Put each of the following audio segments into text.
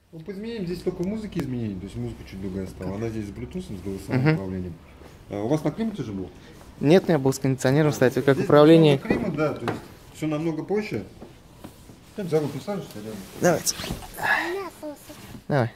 Ну, по изменениям здесь только музыки изменения, то есть музыка чуть другая стала. Она здесь с Bluetooth, с голосовым управлением. А у вас на климате же был? Нет, у меня был с кондиционером, кстати, как здесь управление. Климат, да, то есть все намного проще. Ты за руку сажешься рядом. Давайте. Давай.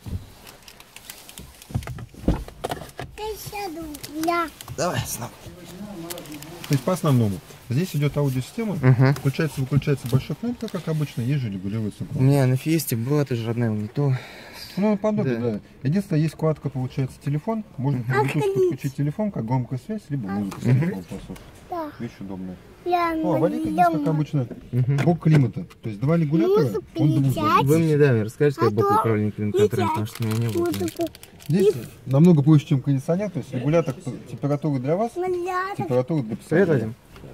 Давай, снова. То есть по основному. Здесь идет аудиосистема, включается, выключается большая кнопка, как обычно, есть же регулируется кнопка. У меня на Фиесте была тоже родная, не то. Ну, подобие, да. Единственное, есть вкладка, получается, телефон. Можно по Bluetooth подключить телефон, как громкая связь, либо музыку с телефона послушать. Вещь удобная. О, водитель здесь, как обычно, блок климата. То есть два регулятора, он двухзонный. Вы мне, да, расскажите, как блок управления климат-контролем, потому что у меня не было. Здесь намного проще, чем кондиционер, то есть регулятор температуры для вас, температуры для пассажира.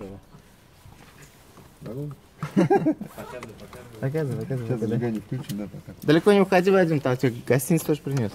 Показывай. Сейчас зажигание включим, да, пока. Далеко не уходи, Вадим, там тебе гостиницу тоже принес.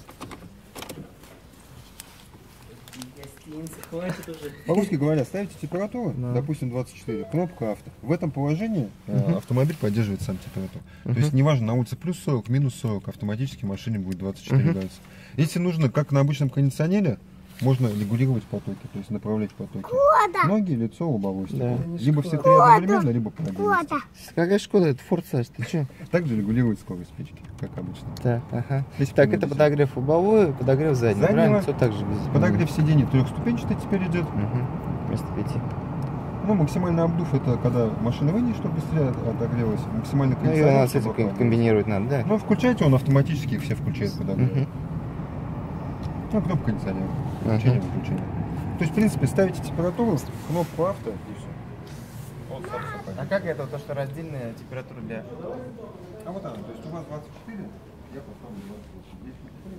По-русски говоря, ставите температуру, допустим, 24, кнопка авто. В этом положении автомобиль поддерживает сам температуру. То есть неважно, на улице плюс 40, минус 40, автоматически в машине будет 24 градуса. Если нужно, как на обычном кондиционере, можно регулировать потоки, то есть направлять потоки. Ноги, лицо, лобовое стекло. Либо все три одновременно, либо по отдельности. Какая Шкода? Это Форд, Саш, ты че? Также регулирует скорость печки, как обычно. Так, ага. Так, это подогрев лобовой, подогрев задний, правильно? Все так же без... Подогрев сидений трехступенчатый теперь идет. Вместо 5. Ну, максимальный обдув — это когда машина выйдет, чтобы быстрее отогрелась. Максимальный кондиционер. Ну, и у нас этим комбинировать надо, да? Ну, включайте, он автоматически их все включает подогрев. Ну, кнопка кондиционера. Включение, выключение. То есть, в принципе, ставите температуру, кнопку авто и все. А как это, то, что раздельная температура для... А вот она, то есть у вас 24, я поставлю 28.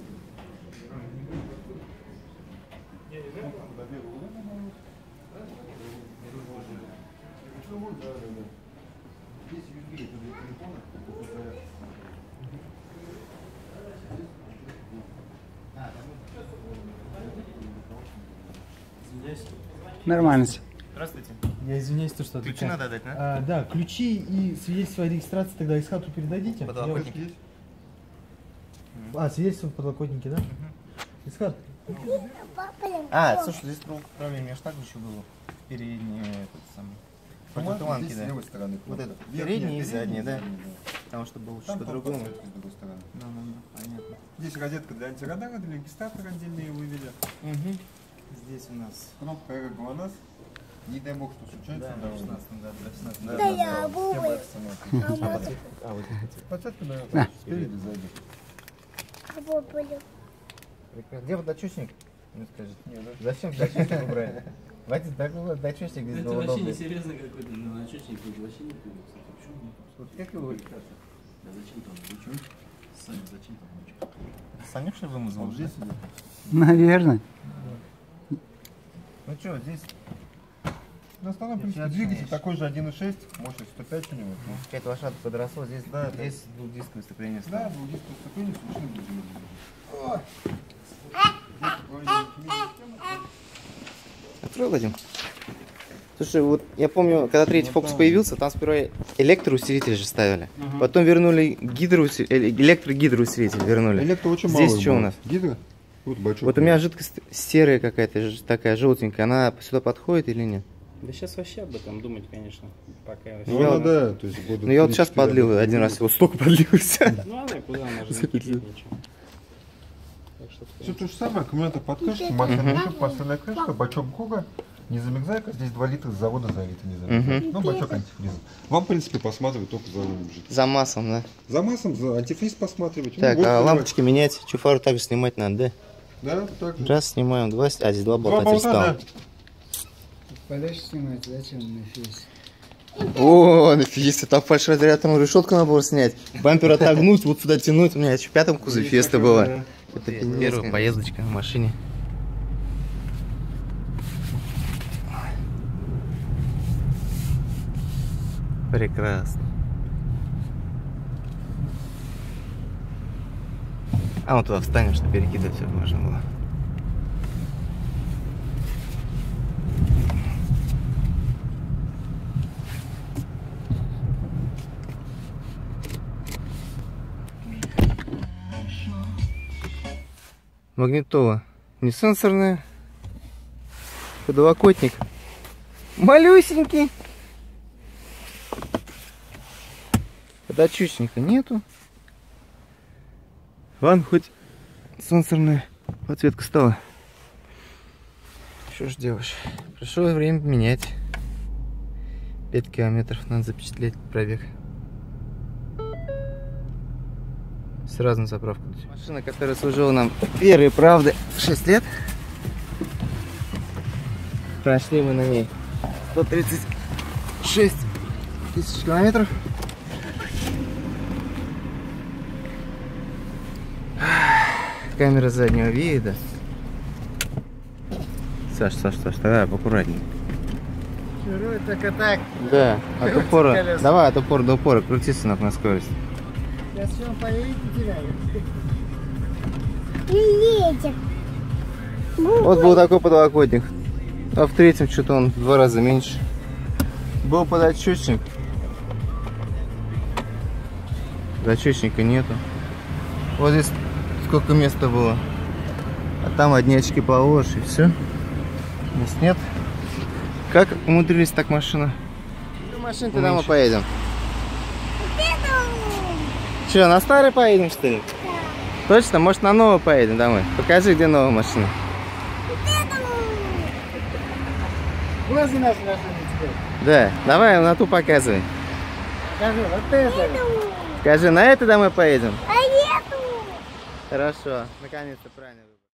Здесь USB для телефона. Нормально. Здравствуйте. Я извиняюсь, то, что... Ключи надо дать, да? Да, ключи и свидетельство о регистрации тогда из хату передадите. Подлокотник есть? Свидетельство в подлокотнике, да? Исхат. Слушай, здесь управление, меня ж так еще было. Переднее, этот самый. Здесь с левой стороны. Вот это, переднее и заднее, да? Потому что было Там что-то другое. с другой стороны. Понятно. Здесь розетка для антирадара, для регистратора отдельные вывели. Здесь у нас... Кнопка эго ГЛОНАСС. Не дай бог, что случается. Да, в 16 году, в 16 году. Да, я обувай. Подсветка, наверное, спереди, сзади. Где вот датчик? Мне скажет. Зачем датчик убрали? Хватит, так было датчик здесь Это было вообще удобно. несерьезно какой-то начальник, вообще не появился. Почему нет? Вот как его вылетать? Да зачем там лучше? Сами зачем там лучше? Самих что ли вымазал? Вот здесь идет. Наверное. Ну что, здесь На основном, в принципе, двигатель такой же 1.6, мощность 105 у него. 5 лошадок подросло, здесь, да, здесь двухдисковое сцепление стало. Да, двухдисковое сцепление с ручным движением. Открой, Вадим. Слушай, вот я помню, когда третий фокус появился, там сперва электроусилитель же ставили. Потом вернули электрогидроусилитель вернули. Электро очень Здесь мало что у было. нас? Гидро? Вот бачок. Вот у меня жидкость серая какая-то, такая желтенькая. Она сюда подходит или нет? Да сейчас вообще об этом думать, конечно. Пока вообще. Ну, Я она, вот- да, то есть года Ну я вот сейчас 3-4 подлил один раз, его столько подлился. Ну она куда, она же не кипит ничего. Так что Все то же самое, аккумулятор под крышкой, масляный щуп, масляная крышка, бачок Гуга, не замерзайка, здесь 2 литра с завода залито, не замерзайка. Ну, бачок антифриза. Вам, в принципе, посматривать только за рулем жить. За маслом, да? За маслом, за антифриз посматривать. Так, вот а заливать. лампочки менять, чуфару также снимать надо, Да, так же. да? Раз, снимаем, два, здесь два Два болта болта, стало. да. Подальше снимать, зачем на фейс? О, если там фальшрадиаторную решетку надо было снять, бампер отогнуть, вот сюда тянуть, у меня еще в 5-м кузове Феста была. Это первая поездочка на машине. Прекрасно. А вот туда встанем, что перекидывать все можно было. Магнитола. Не сенсорная. Подлокотник. Малюсенький. Подочечника нету. Ладно, хоть сенсорная подсветка стала. Что ж делаешь? Пришло время менять. 5 километров надо запечатлеть пробег. Сразу на заправку. Машина, которая служила нам верой и правдой 6 лет. Прошли мы на ней 136 тысяч километров. Камера заднего вида. Саш, давай поаккуратнее. Шурует только так. Да, от упора. Давай от упора до упора, крути, сынок, на скорость. Сейчас все поедет, потеряю. Ветер. Вот был такой подлокотник. А в третьем что-то он в 2 раза меньше. Был подотчетчик. Подотчетчика нету. Вот здесь сколько места было. А там одни очки положишь и все. Здесь нет. Как умудрились так машина? Машин тогда мы поедем. Че, на старый поедем, что ли? Да. Точно? Может, на новую поедем домой? Покажи, где новая машина. Возле нас машина теперь. Да, давай на ту показывай. Скажи, вот это. Скажи, на это домой поедем? А нету. Хорошо, наконец-то правильно.